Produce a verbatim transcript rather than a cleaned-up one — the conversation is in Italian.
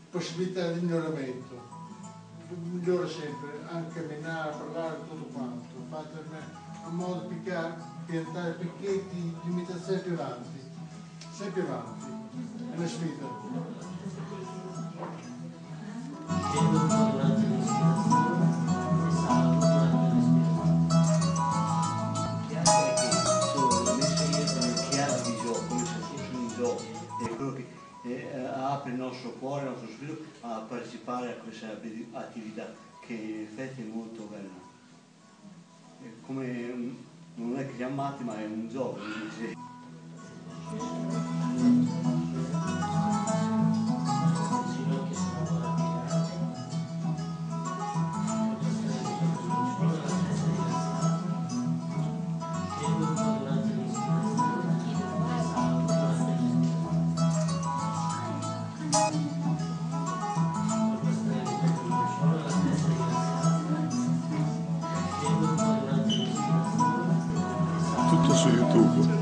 possibilità di miglioramento. Migliora sempre, anche camminare, parlare, tutto quanto. Fate in modo da piantare picchetti di mettere sempre avanti, sempre avanti. È una sfida. E apre il nostro cuore, il nostro spirito a partecipare a questa attività che in effetti è molto bella. È come, non è che siamo matti, ma è un gioco. Tutto su YouTube.